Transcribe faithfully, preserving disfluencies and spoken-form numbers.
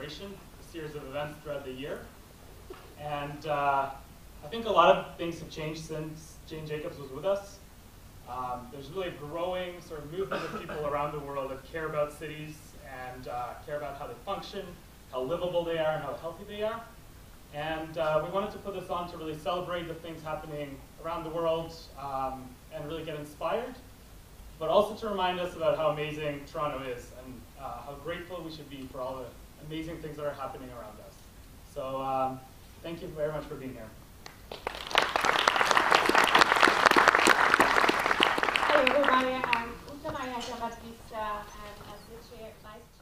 celebration, a series of events throughout the year. And uh, I think a lot of things have changed since Jane Jacobs was with us. Um, there's really a growing sort of movement of people around the world that care about cities and uh, care about how they function, how livable they are, and how healthy they are. And uh, we wanted to put this on to really celebrate the things happening around the world um, and really get inspired, but also to remind us about how amazing Toronto is and uh, how grateful we should be for all the amazing things that are happening around us. So um, thank you very much for being here. Hello everybody, um, utána jártam a vice chair, vice